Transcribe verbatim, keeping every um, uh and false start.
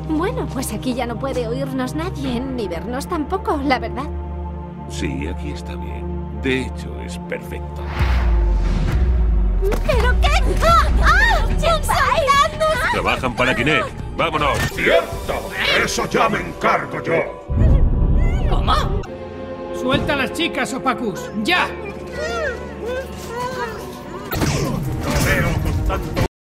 Bueno, pues aquí ya no puede oírnos nadie, ni vernos tampoco, la verdad. Sí, aquí está bien. De hecho, es perfecto. ¿Pero qué? ¡Ah! ¡Ah! ¡Un soldado! Trabajan para Kinect. ¡Vámonos! ¡Cierto! ¡Eso ya me encargo yo! ¿Cómo? Suelta a las chicas, Opacus. ¡Ya! No veo con tanto